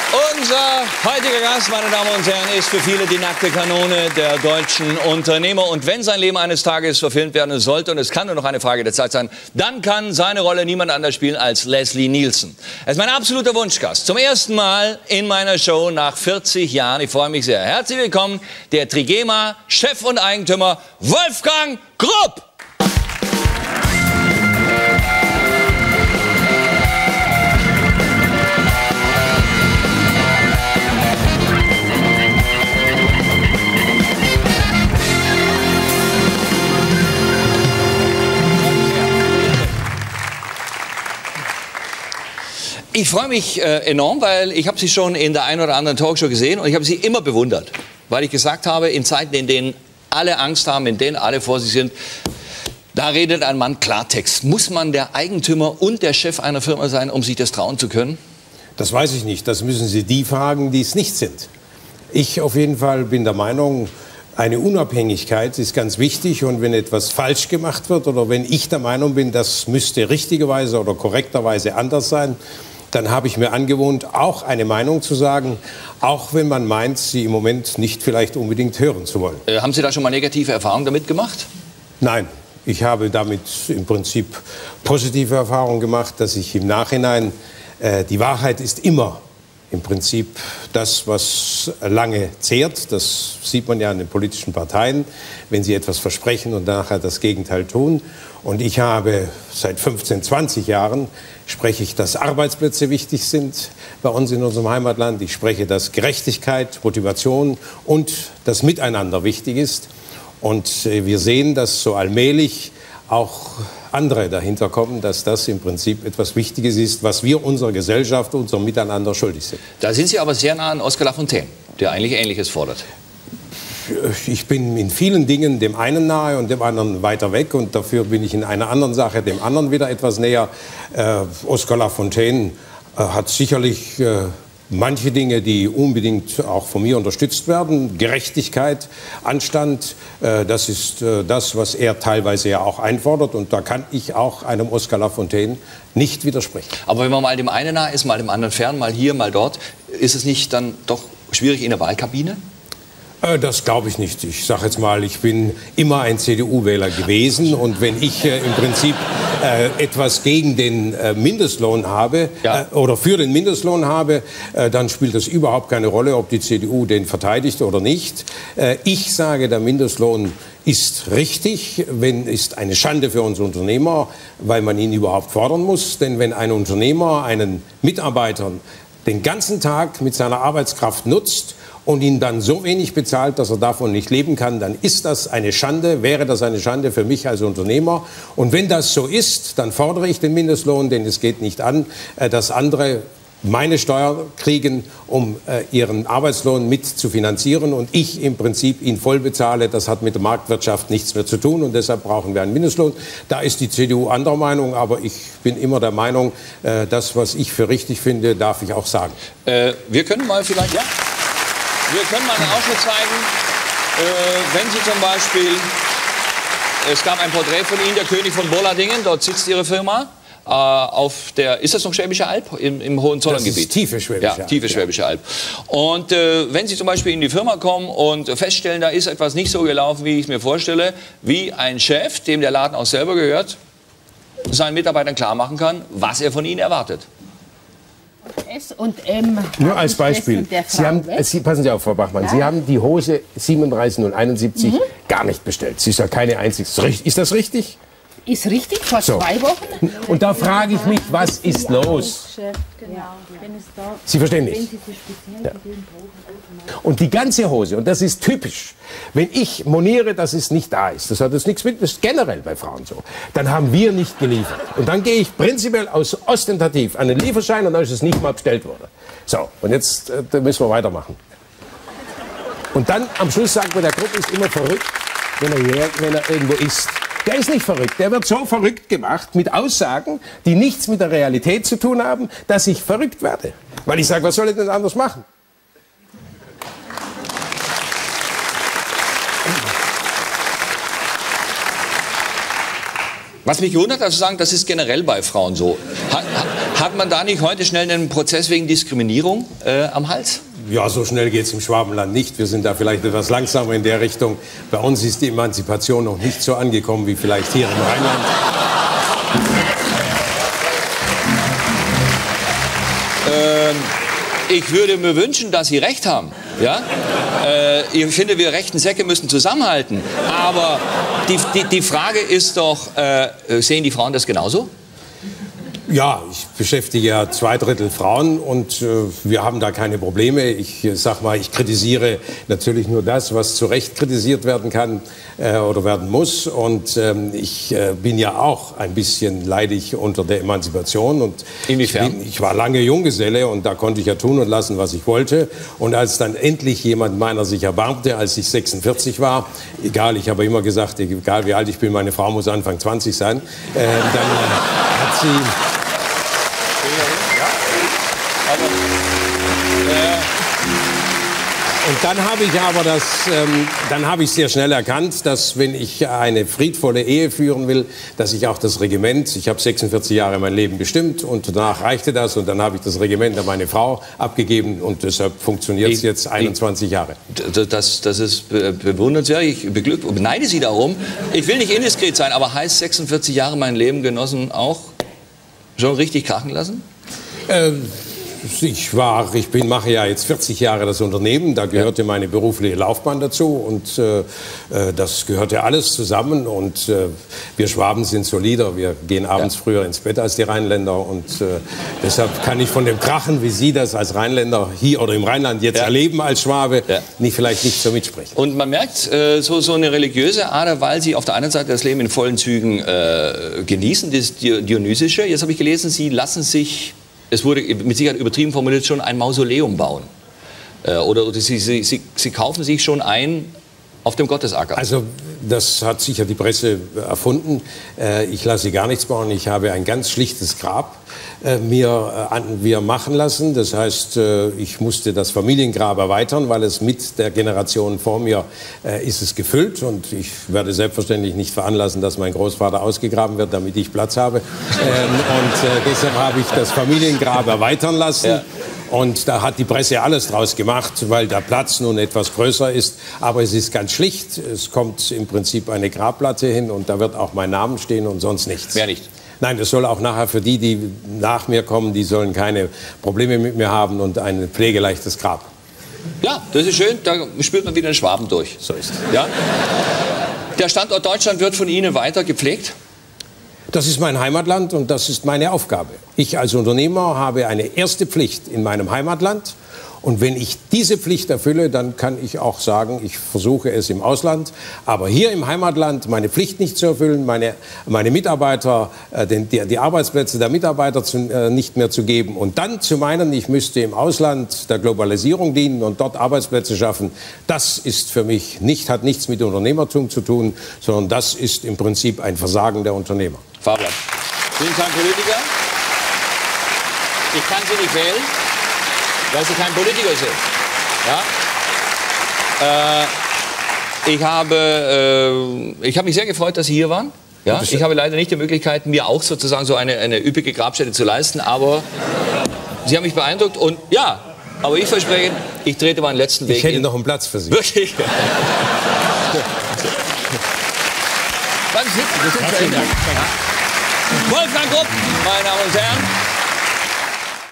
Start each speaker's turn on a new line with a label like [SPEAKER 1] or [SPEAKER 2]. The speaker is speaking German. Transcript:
[SPEAKER 1] Unser heutiger Gast, meine Damen und Herren, ist für viele die nackte Kanone der deutschen Unternehmer. Und wenn sein Leben eines Tages verfilmt werden sollte, und es kann nur noch eine Frage der Zeit sein, dann kann seine Rolle niemand anders spielen als Leslie Nielsen. Er ist mein absoluter Wunschgast. Zum ersten Mal in meiner Show nach 40 Jahren. Ich freue mich sehr. Herzlich willkommen, der Trigema Chef und Eigentümer Wolfgang Grupp. Ich freue mich enorm, weil ich habe Sie schon in der einen oder anderen Talkshow gesehen und ich habe Sie immer bewundert, weil ich gesagt habe, in Zeiten, in denen alle Angst haben, in denen alle vor sich sind, da redet ein Mann Klartext. Muss man der Eigentümer und der Chef einer Firma sein, um sich das trauen zu können?
[SPEAKER 2] Das weiß ich nicht. Das müssen Sie die fragen, die es nicht sind. Ich auf jeden Fall bin der Meinung, eine Unabhängigkeit ist ganz wichtig, und wenn etwas falsch gemacht wird oder wenn ich der Meinung bin, das müsste richtigerweise oder korrekterweise anders sein, dann habe ich mir angewohnt, auch eine Meinung zu sagen, auch wenn man meint, sie im Moment nicht vielleicht unbedingt hören zu wollen.
[SPEAKER 1] Haben Sie da schon mal negative Erfahrungen damit gemacht?
[SPEAKER 2] Nein, ich habe damit im Prinzip positive Erfahrungen gemacht, dass ich im Nachhinein, die Wahrheit ist immer im Prinzip das, was lange zehrt. Das sieht man ja an den politischen Parteien, wenn sie etwas versprechen und nachher das Gegenteil tun. Und ich habe seit 15, 20 Jahren spreche ich, dass Arbeitsplätze wichtig sind bei uns in unserem Heimatland. Ich spreche, dass Gerechtigkeit, Motivation und das Miteinander wichtig ist. Und wir sehen, dass so allmählich auch andere dahinter kommen, dass das im Prinzip etwas Wichtiges ist, was wir unserer Gesellschaft, unserem Miteinander schuldig sind.
[SPEAKER 1] Da sind Sie aber sehr nah an Oskar Lafontaine, der eigentlich Ähnliches fordert.
[SPEAKER 2] Ich bin in vielen Dingen dem einen nahe und dem anderen weiter weg, und dafür bin ich in einer anderen Sache dem anderen wieder etwas näher. Oskar Lafontaine hat sicherlich manche Dinge, die unbedingt auch von mir unterstützt werden. Gerechtigkeit, Anstand, das ist das, was er teilweise ja auch einfordert. Und da kann ich auch einem Oskar Lafontaine nicht widersprechen.
[SPEAKER 1] Aber wenn man mal dem einen nahe ist, mal dem anderen fern, mal hier, mal dort, ist es nicht dann doch schwierig in der Wahlkabine?
[SPEAKER 2] Das glaube ich nicht. Ich sage jetzt mal, ich bin immer ein CDU-Wähler gewesen, und wenn ich im Prinzip etwas gegen den Mindestlohn habe,
[SPEAKER 1] ja,
[SPEAKER 2] oder für den Mindestlohn habe, dann spielt das überhaupt keine Rolle, ob die CDU den verteidigt oder nicht. Ich sage, der Mindestlohn ist richtig, ist eine Schande für uns Unternehmer, weil man ihn überhaupt fordern muss. Denn wenn ein Unternehmer einen Mitarbeiter den ganzen Tag mit seiner Arbeitskraft nutzt und ihn dann so wenig bezahlt, dass er davon nicht leben kann, dann ist das eine Schande, wäre das eine Schande für mich als Unternehmer. Und wenn das so ist, dann fordere ich den Mindestlohn, denn es geht nicht an, dass andere meine Steuer kriegen, um ihren Arbeitslohn mit zu finanzieren, und ich im Prinzip ihn voll bezahle. Das hat mit der Marktwirtschaft nichts mehr zu tun, und deshalb brauchen wir einen Mindestlohn. Da ist die CDU anderer Meinung, aber ich bin immer der Meinung, das, was ich für richtig finde, darf ich auch sagen.
[SPEAKER 1] Wir können mal vielleicht, ja, wir können mal einen Ausschnitt zeigen, wenn Sie zum Beispiel, es gab ein Porträt von Ihnen, der König von Bollardingen, dort sitzt Ihre Firma. Auf der, ist das noch Schwäbische Alb? Im Hohenzollerngebiet?
[SPEAKER 2] Das ist tiefe Schwäbische Alb.
[SPEAKER 1] Ja, tiefe Schwäbische Alb. Und wenn Sie zum Beispiel in die Firma kommen und feststellen, da ist etwas nicht so gelaufen, wie ich es mir vorstelle, wie ein Chef, dem der Laden auch selber gehört, seinen Mitarbeitern klar machen kann, was er von ihnen erwartet.
[SPEAKER 2] Nur als Beispiel. Passen Sie auf, Frau Bachmann. Ja? Sie haben die Hose 37,071 gar nicht bestellt. Sie ist ja keine einzige. Ist das richtig?
[SPEAKER 3] Ist richtig, vor 2 Wochen.
[SPEAKER 2] Und da frage ich mich, was ist los? Sie verstehen nicht. Ja. Und die ganze Hose, und das ist typisch, wenn ich moniere, dass es nicht da ist, das hat jetzt nichts mit, das ist generell bei Frauen so, dann haben wir nicht geliefert. Und dann gehe ich prinzipiell aus ostentativ an den Lieferschein, und dann ist es nicht mal bestellt worden. So, und jetzt müssen wir weitermachen. Und dann am Schluss sagt man, der Gruppe ist immer verrückt, wenn er irgendwo isst. Der ist nicht verrückt. Der wird so verrückt gemacht mit Aussagen, die nichts mit der Realität zu tun haben, dass ich verrückt werde. Weil ich sage, was soll ich denn anders machen?
[SPEAKER 1] Was mich gewundert hat, dass Sie sagen, das ist generell bei Frauen so. Hat man da nicht heute schnell einen Prozess wegen Diskriminierung am Hals?
[SPEAKER 2] Ja, so schnell geht es im Schwabenland nicht. Wir sind da vielleicht etwas langsamer in der Richtung. Bei uns ist die Emanzipation noch nicht so angekommen wie vielleicht hier im Rheinland.
[SPEAKER 1] Ich würde mir wünschen, dass Sie recht haben. Ja? Ich finde, wir rechten Säcke müssen zusammenhalten. Aber die Frage ist doch, sehen die Frauen das genauso?
[SPEAKER 2] Ja, ich beschäftige ja 2/3 Frauen und wir haben da keine Probleme. Ich sag mal, ich kritisiere natürlich nur das, was zu Recht kritisiert werden kann oder werden muss. Und ich bin ja auch ein bisschen leidig unter der Emanzipation. Und
[SPEAKER 1] inwiefern?
[SPEAKER 2] Ich war lange Junggeselle und da konnte ich ja tun und lassen, was ich wollte. Und als dann endlich jemand meiner sich erbarmte, als ich 46 war, egal, ich habe immer gesagt, egal wie alt ich bin, meine Frau muss Anfang 20 sein, dann hat sie... Und dann habe ich aber dann habe ich sehr schnell erkannt, dass wenn ich eine friedvolle Ehe führen will, dass ich auch das Regiment, ich habe 46 Jahre mein Leben bestimmt und danach reichte das und dann habe ich das Regiment an meine Frau abgegeben und deshalb funktioniert es jetzt 21 Jahre.
[SPEAKER 1] Das ist bewundernswert, ich beneide Sie darum. Ich will nicht indiskret sein, aber heißt 46 Jahre mein Leben genossen auch schon richtig krachen lassen? Mache ja jetzt 40 Jahre das Unternehmen, da gehörte meine berufliche Laufbahn dazu und das gehörte alles zusammen und wir Schwaben sind solider, wir gehen abends früher ins Bett als die Rheinländer und deshalb kann ich von dem Krachen, wie Sie das als Rheinländer hier oder im Rheinland jetzt erleben als Schwabe, vielleicht nicht so mitsprechen. Und man merkt so eine religiöse Ader, weil Sie auf der einen Seite das Leben in vollen Zügen genießen, das Dionysische. Jetzt habe ich gelesen, Sie lassen sich... Es wurde mit Sicherheit übertrieben formuliert, schon ein Mausoleum bauen. Oder Sie kaufen sich schon ein auf dem Gottesacker. Also das hat sicher die Presse erfunden. Ich lasse gar nichts bauen. Ich habe ein ganz schlichtes Grab mir machen lassen. Das heißt, ich musste das Familiengrab erweitern, weil es mit der Generation vor mir ist es gefüllt. Und ich werde selbstverständlich nicht veranlassen, dass mein Großvater ausgegraben wird, damit ich Platz habe. Deshalb habe ich das Familiengrab erweitern lassen. Ja. Und da hat die Presse alles draus gemacht, weil der Platz nun etwas größer ist. Aber es ist ganz schlicht. Es kommt im Prinzip eine Grabplatte hin und da wird auch mein Name stehen und sonst nichts. Mehr nicht? Nein, das soll auch nachher für die nach mir kommen, die sollen keine Probleme mit mir haben und ein pflegeleichtes Grab. Ja, das ist schön. Da spürt man wieder den Schwaben durch. So ist es. Ja? Der Standort Deutschland wird von Ihnen weiter gepflegt? Das ist mein Heimatland und das ist meine Aufgabe. Ich als Unternehmer habe eine erste Pflicht in meinem Heimatland. Und wenn ich diese Pflicht erfülle, dann kann ich auch sagen, ich versuche es im Ausland. Aber hier im Heimatland meine Pflicht nicht zu erfüllen, meine Mitarbeiter, die Arbeitsplätze der Mitarbeiter nicht mehr zu geben. Und dann zu meinen, ich müsste im Ausland der Globalisierung dienen und dort Arbeitsplätze schaffen, das ist für mich hat nichts mit Unternehmertum zu tun, sondern das ist im Prinzip ein Versagen der Unternehmer. Fabian. Sie sind kein Politiker. Ich kann Sie nicht wählen, weil Sie kein Politiker sind. Ja? Ich habe mich sehr gefreut, dass Sie hier waren. Ja? Ich habe leider nicht die Möglichkeit, mir auch sozusagen so eine üppige Grabstätte zu leisten, aber Sie haben mich beeindruckt und ja, aber ich verspreche, ich trete meinen letzten Weg. Ich hätte noch einen Platz für Sie. Wirklich? Wolfgang Grupp, meine Damen und Herren.